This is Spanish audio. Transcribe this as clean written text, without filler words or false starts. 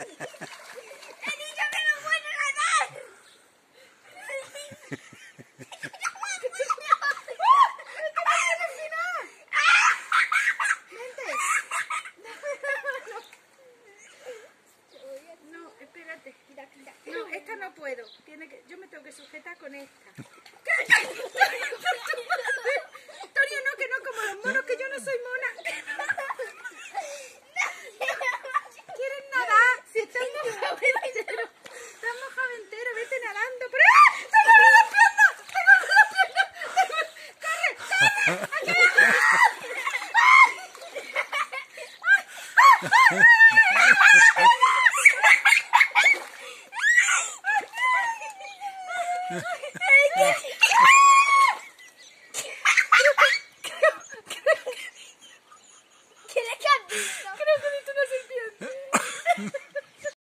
dicho que no puede nadar! No, espérate. No, esta no puedo. Yo me tengo que sujetar con esta.